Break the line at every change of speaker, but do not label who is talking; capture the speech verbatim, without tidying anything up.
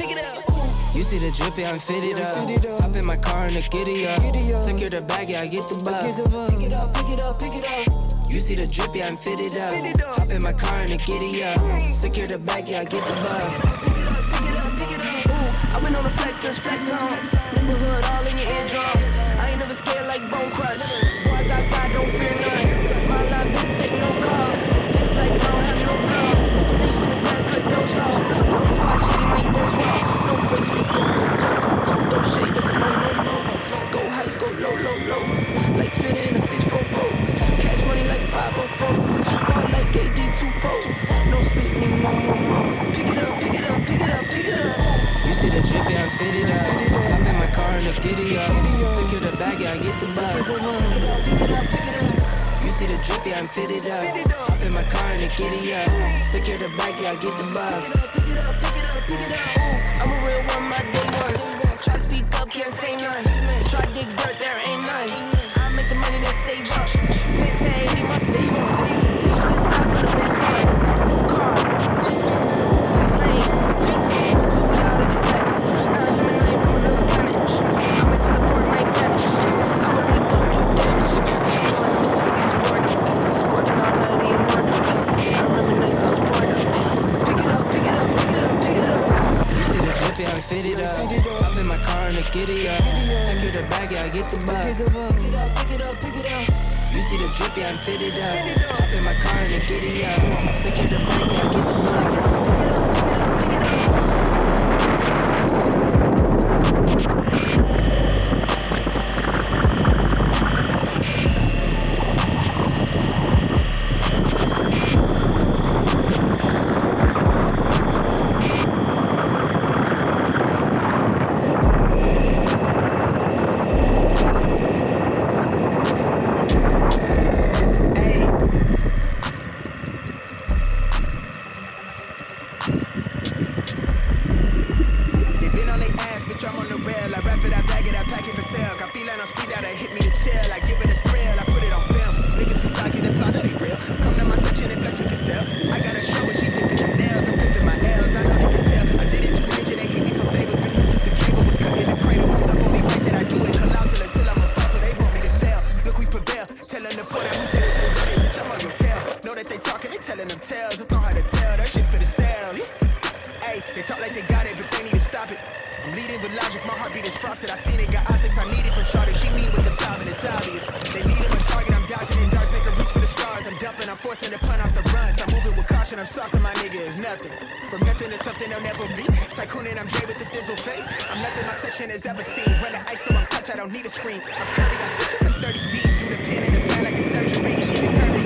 pick it up. You see the drippy, I'm fitted up. Hop in my car and the giddy up. Secure the bag, yeah, I get the bus. Pick it up, pick it up, pick it up. You see the drippy, I'm fitted up. Hop in my car and the giddy up. Secure the bag, yeah, I get the bus. Pick it up, pick it up, pick it up. Ooh, I've been on the flex, just flex on. Neighborhood all in your eardrums. I ain't never scared like Bone Crush. Boy, I got God, don't fear none. My line, bitch, take no calls. Feels like I don't have no flaws. Snakes in the grass, cut no straws. No spot, shady, make those wrong. No breaks, we go, go, go, go, go. Don't shade us, no, no, no. Go high, go low, low, low. Like spinning in a six four four. Cash money like five oh four. Ball like A D two four. No sleep, need more, more, more. Pick it up, pick it up, pick it up, pick it up. You see the drippy, I'm fitted up. Hop in my car and the giddy up. Secure the bag, yeah, I get the bus. Pick it up, pick it up, pick it up. You see the drippy, I'm fitted up. Hop in my car and the giddy up. Secure the bag, yeah, I get the bus. Pick it up, pick it up, pick it up. Ooh, I'm a real one, my day ones. Try speak up, can't say none. Try dig dirt, there ain't none. I make the money that save up. ten to eighty, my savings. Teams in top for the best one. New car, wrist on, flex lane, wrist on. Cool out as a flex. Now I'm in line from another planet. I'ma teleport my tennis. I'ma make up new damage. Join them services bored up. Working all night, ain't more up. I remember nights I was bored up. Pick it up, pick it up, pick it up, pick it up. You see the drippy, I'm fitted up. Hop in my car and the giddy up. Secure the bag, yeah, I get the bus. Pick it up, pick it up, pick it up. You see the drippy, I'm fitted up. Hop in my car and the giddy up. Secure the bag, yeah, I get the bus. Pick it up, pick it up, pick it up.
I'm saucing my nigga is nothing. From nothing to something they'll never be. Tycooning, I'm Jay with the thizzle face. I'm nothing my section has ever seen. Run the ice so I'm clutch, I don't need a screen. I'm curly, I switch from thirty deep. Do the pin and the plan like a surgery. She the curvy.